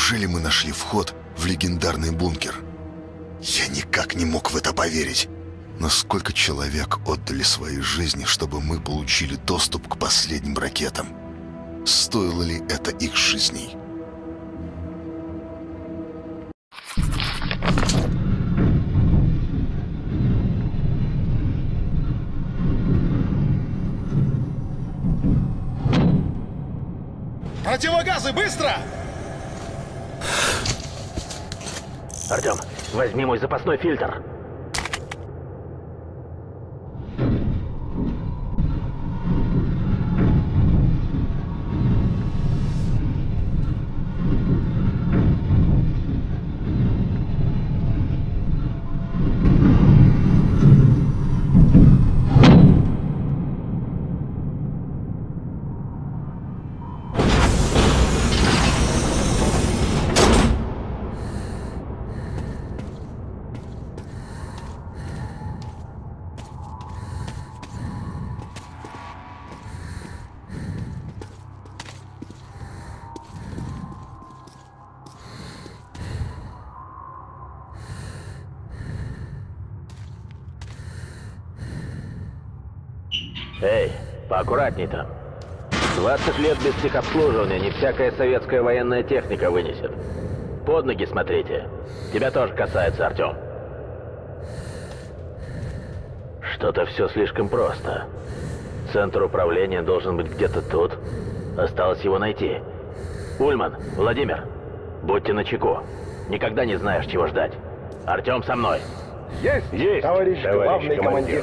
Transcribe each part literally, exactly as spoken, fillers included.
Неужели мы нашли вход в легендарный бункер? Я никак не мог в это поверить. Насколько человек отдали свои жизни, чтобы мы получили доступ к последним ракетам? Стоило ли это их жизней? Противогазы, быстро! Артем, возьми мой запасной фильтр. Эй, поаккуратней там. двадцать лет без техобслуживания не всякая советская военная техника вынесет. Под ноги смотрите. Тебя тоже касается, Артем. Что-то все слишком просто. Центр управления должен быть где-то тут. Осталось его найти. Ульман, Владимир, будьте начеку. Никогда не знаешь, чего ждать. Артем со мной. Есть, Есть, товарищ, товарищ главный командир. командир.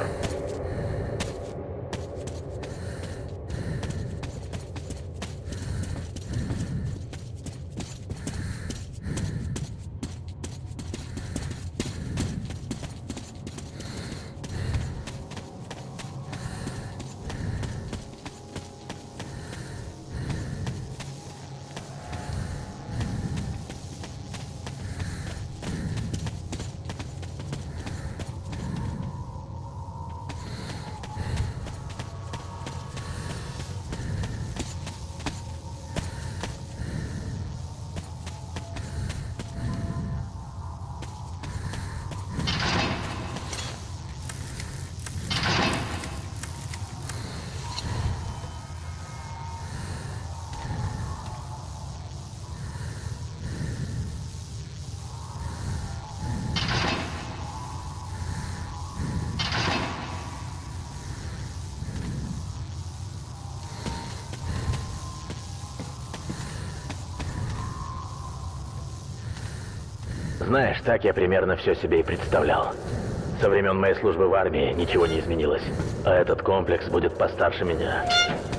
Знаешь, так я примерно все себе и представлял. Со времен моей службы в армии ничего не изменилось. А этот комплекс будет постарше меня.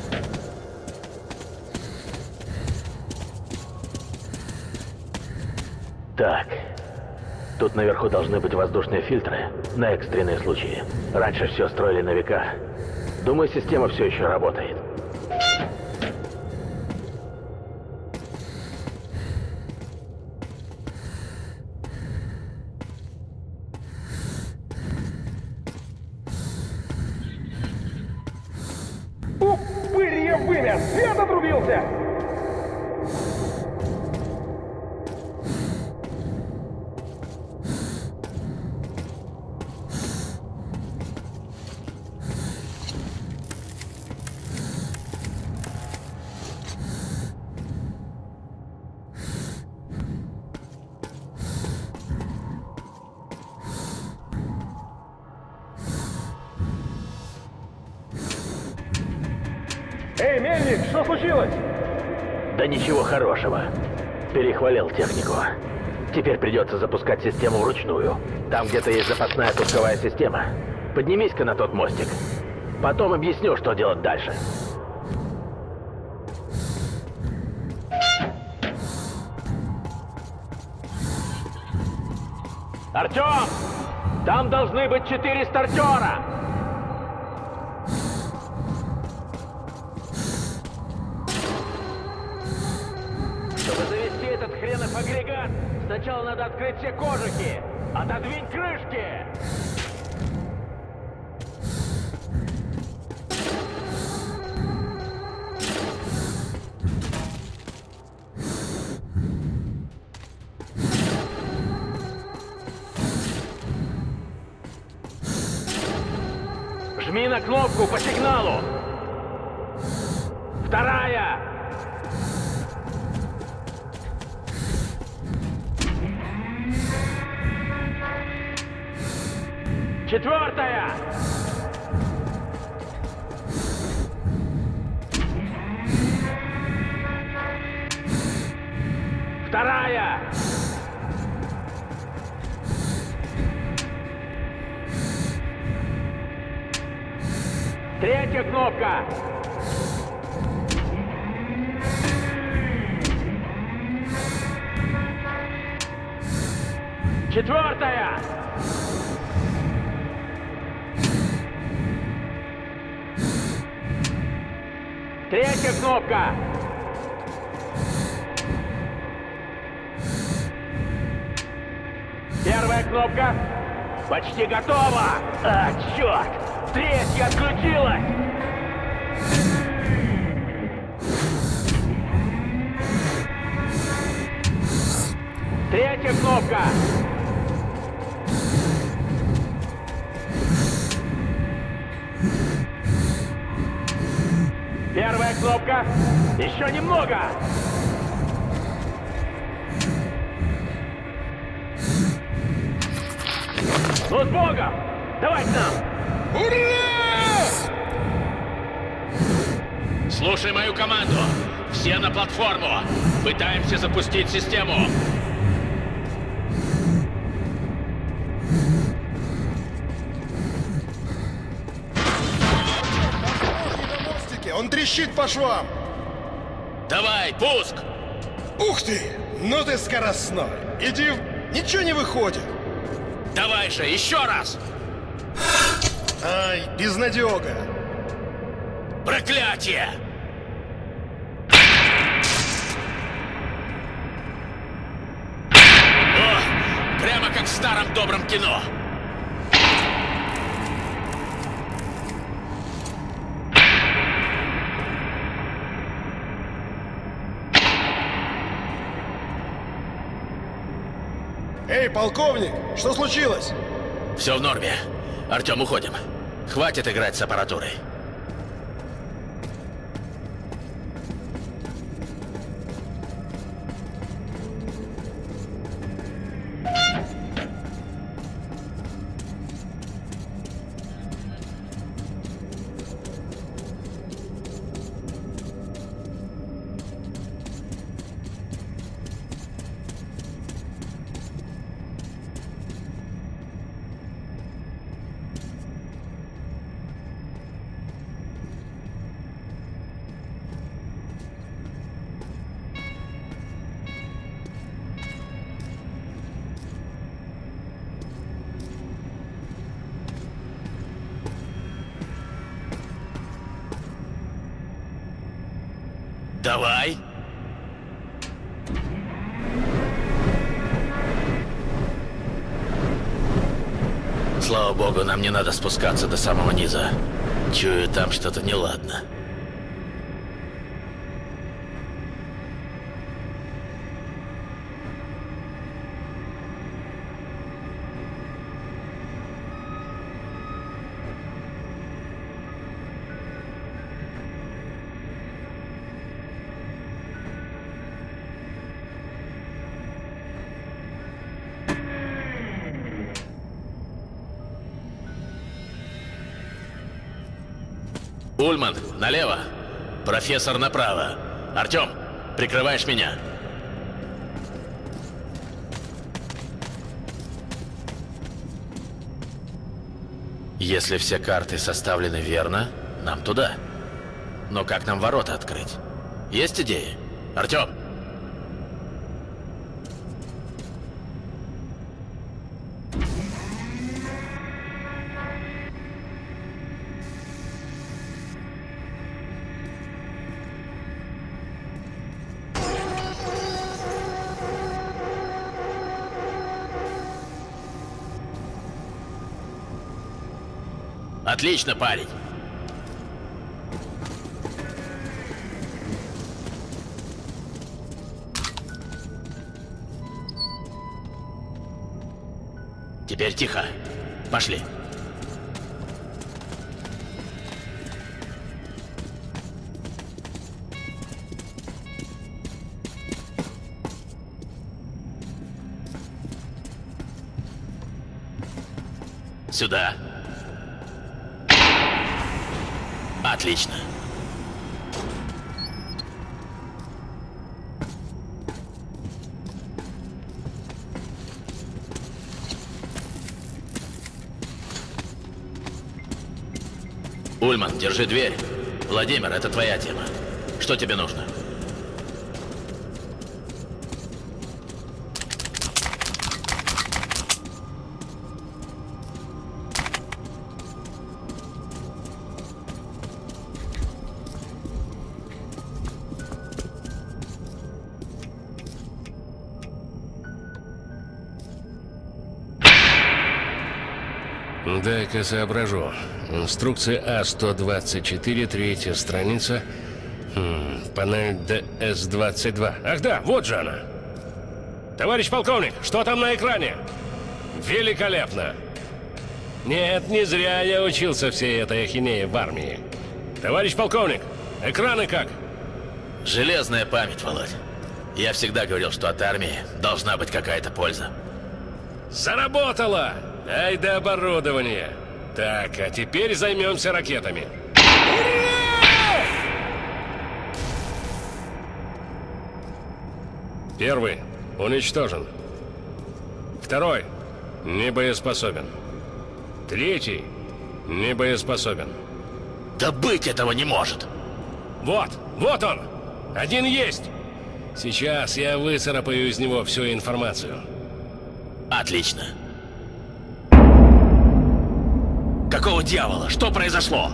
Так. Тут наверху должны быть воздушные фильтры на экстренные случаи. Раньше все строили на века. Думаю, система все еще работает. Упырье вымя! Свет отрубился! Эй, мельник, что случилось? Да ничего хорошего. Перехвалил технику. Теперь придется запускать систему вручную. Там где-то есть запасная пусковая система. Поднимись-ка на тот мостик. Потом объясню, что делать дальше. Артем! Там должны быть четыре стартера! Чтобы завести этот хренов агрегат, сначала надо открыть все кожухи. Отодвинь крышки! на кнопку по сигналу. Вторая. Четвертая. Вторая. Третья кнопка. Четвертая. Третья кнопка. Первая кнопка. Почти готова. А, черт! Третья отключилась. Третья кнопка. Первая кнопка. Еще немного. Ну, с Богом! Давай к нам! Ура! Слушай мою команду. Все на платформу. Пытаемся запустить систему. Он трещит по швам! Давай, пуск! Ух ты! Ну ты скоростной! Иди в... Ничего не выходит! Давай же, еще раз! Ай, безнадега! Проклятие! О, прямо как в старом добром кино! Эй, полковник, что случилось? Все в норме. Артем, уходим. Хватит играть с аппаратурой. Давай. Слава богу, нам не надо спускаться до самого низа. Чую, там что-то неладно. Ульман, налево. Профессор направо. Артем, прикрываешь меня. Если все карты составлены верно, нам туда. Но как нам ворота открыть? Есть идеи? Артем? Отлично, парень. Теперь тихо. Пошли. Сюда. Отлично. Ульман, держи дверь. Владимир, это твоя тема. Что тебе нужно? Дай-ка соображу. Инструкция А сто двадцать четыре, третья страница. Хм, панель Д С двадцать два. Ах да, вот же она. Товарищ полковник, что там на экране? Великолепно. Нет, не зря я учился всей этой ахинее в армии. Товарищ полковник, экраны как? Железная память, Володь. Я всегда говорил, что от армии должна быть какая-то польза. Заработало! Ай да оборудование. Так, а теперь займемся ракетами. Первый уничтожен. Второй не боеспособен. Третий не боеспособен. Да быть этого не может! Вот, вот он! Один есть! Сейчас я выцарапаю из него всю информацию. Отлично. Какого дьявола? Что произошло?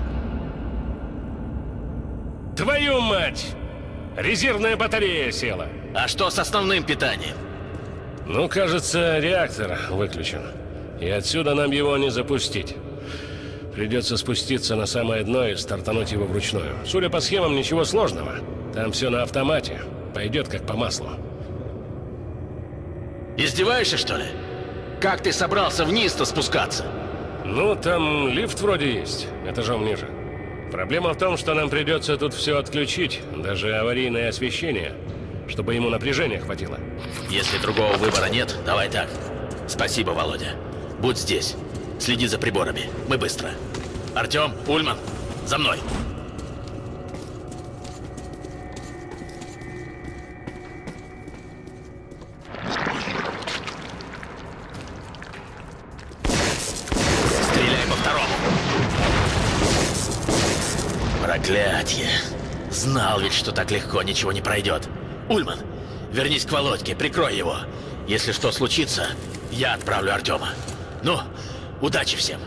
Твою мать! Резервная батарея села. А что с основным питанием? Ну, кажется, реактор выключен. И отсюда нам его не запустить. Придется спуститься на самое дно и стартануть его вручную. Судя по схемам, ничего сложного. Там все на автомате. Пойдет как по маслу. Издеваешься, что ли? Как ты собрался вниз-то спускаться? Ну, там лифт вроде есть, этажом ниже. Проблема в том, что нам придется тут все отключить, даже аварийное освещение, чтобы ему напряжения хватило. Если другого выбора нет, давай так. Спасибо, Володя. Будь здесь. Следи за приборами. Мы быстро. Артем, Ульман, за мной. Проклятье. Знал ведь, что так легко ничего не пройдет. Ульман, вернись к Володьке, прикрой его. Если что случится, я отправлю Артема. Ну, удачи всем.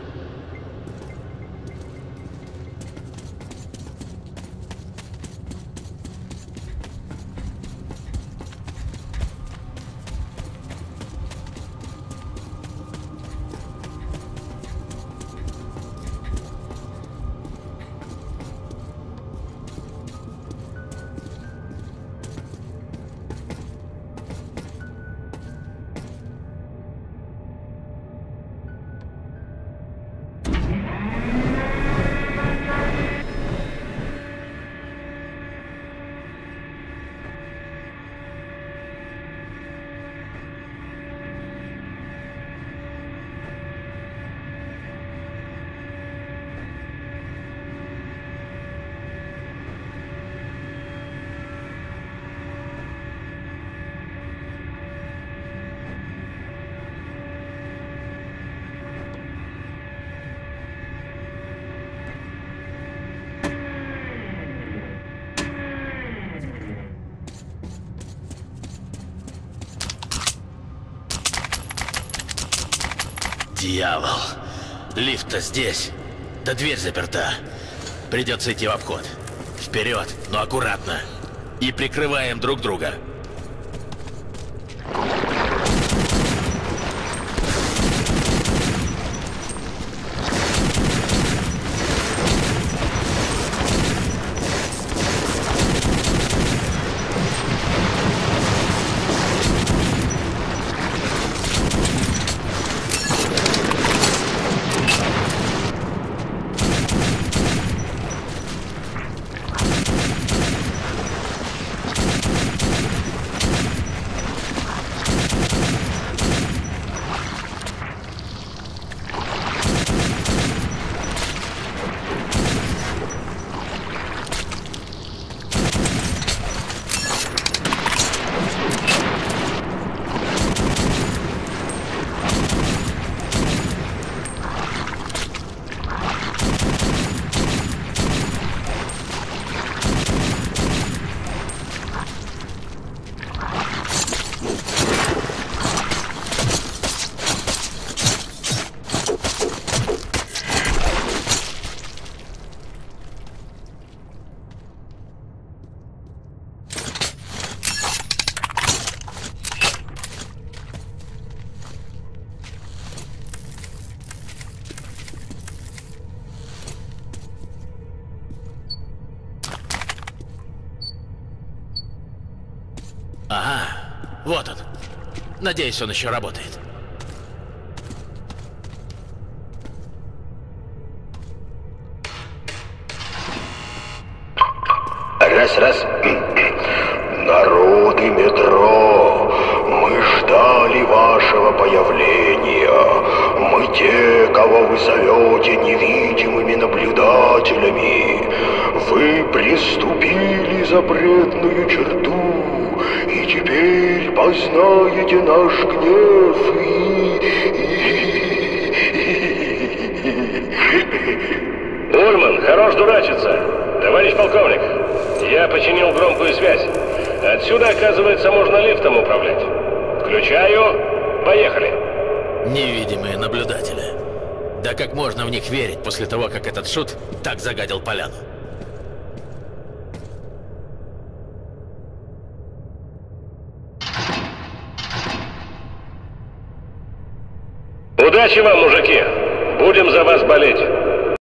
Дьявол. Лифт-то здесь. Да дверь заперта. Придется идти в обход. Вперед, но аккуратно. И прикрываем друг друга. Ага, вот он. Надеюсь, он еще работает. Раз-раз. Народы метро, мы ждали вашего появления. Мы те, кого вы зовете невидимыми наблюдателями. Вы приступили запретную черту, и теперь познаете наш гнев и... Ульман, хорош дурачиться. Товарищ полковник, я починил громкую связь. Отсюда, оказывается, можно лифтом управлять. Включаю. Поехали. Невидимые наблюдатели. Да как можно в них верить после того, как этот шут так загадил поляну? Удачи вам, мужики. Будем за вас болеть.